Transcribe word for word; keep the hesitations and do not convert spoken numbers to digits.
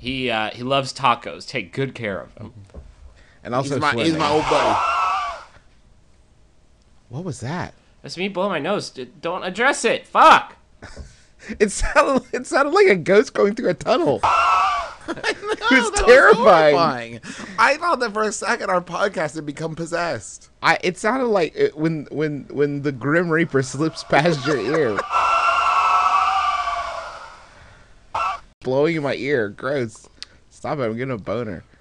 He uh, he loves tacos. Take good care of him. And also He's my, swimming. he's my old buddy. What was that? That's me blowing my nose. D- Don't address it. Fuck. It sounded, it sounded like a ghost going through a tunnel. It was terrifying. I thought that for a second our podcast had become possessed. I. It sounded like it, when when when the Grim Reaper slips past your ear, blowing in my ear. Gross. Stop it! I'm getting a boner.